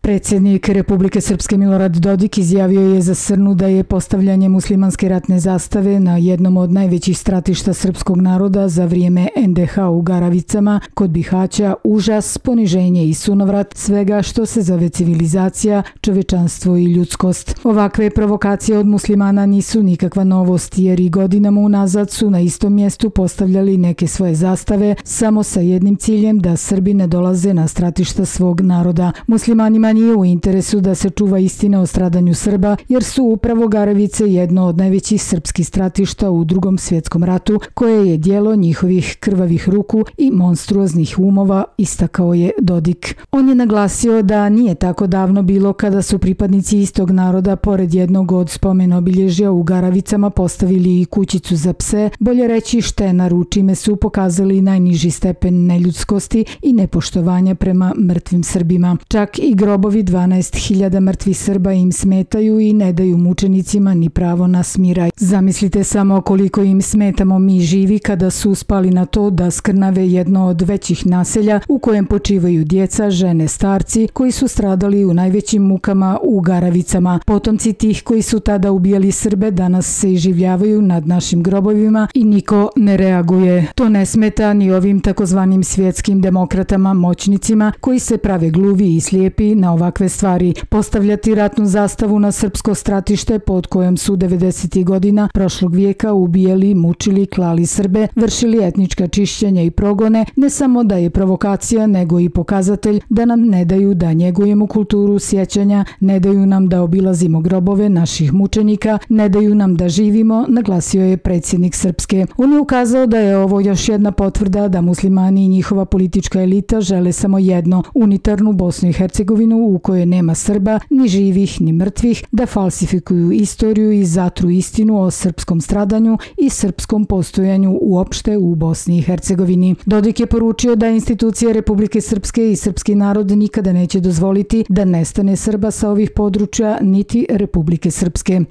Predsjednik Republike Srpske Milorad Dodik izjavio je za Srnu da je postavljanje muslimanske ratne zastave na jednom od najvećih stratišta srpskog naroda za vrijeme NDH u Garavicama kod Bihaća užas, poniženje i sunovrat svega što se zove civilizacija, čovečanstvo i ljudskost. Ovakve provokacije od muslimana nisu nikakva novost, jer i godinama unazad su na istom mjestu postavljali neke svoje zastave samo sa jednim ciljem, da Srbi ne dolaze na stratišta svog naroda. Muslimanima nije u interesu da se čuva istina o stradanju Srba, jer su upravo Garavice jedno od najvećih srpskih stratišta u Drugom svjetskom ratu, koje je djelo njihovih krvavih ruku i monstruoznih umova, istakao je Dodik. On je naglasio da nije tako davno bilo kada su pripadnici istog naroda pored jednog od spomen obilježja u Garavicama postavili i kućicu za pse, bolje reći štenaru, čime su pokazali najniži stepen neljudskosti i nepoštovanja prema mrtvim Srbima. Čak i grobovi 12.000 mrtvih Srba im smetaju i ne daju mučenicima ni pravo na smiraj. Zamislite samo koliko im smetamo mi živi kada su spali na to da skrnave jedno od većih naselja u kojem počivaju djeca, žene, starci koji su stradali u najvećim mukama u Garavicama. Potomci tih koji su tada ubijali Srbe danas se iživljavaju nad našim grobovima i niko ne reaguje. To ne smeta ni ovim takozvanim svjetskim demokratama, moćnicima koji se prave gluvi i slijepi na ovakve stvari. Postavljati ratnu zastavu na srpsko stratište pod kojom su 90. godina prošlog vijeka ubijali, mučili, klali Srbe, vršili etnička čišćenja i progone, ne samo da je provokacija, nego i pokazatelj da nam ne daju da njegujemo kulturu sjećanja, ne daju nam da obilazimo grobove naših mučenika, ne daju nam da živimo, naglasio je predsjednik Srpske. On je ukazao da je ovo još jedna potvrda da muslimani i njihova politička elita žele samo jedno, unitarnu Bosnu i Hercegovinu u kojoj nema Srba, ni živih ni mrtvih, da falsifikuju istoriju i zatru istinu o srpskom stradanju i srpskom postojanju uopšte u Bosni i Hercegovini. Dodik je poručio da institucije Republike Srpske i srpski narod nikada neće dozvoliti da nestane Srba sa ovih područja niti Republike Srpske.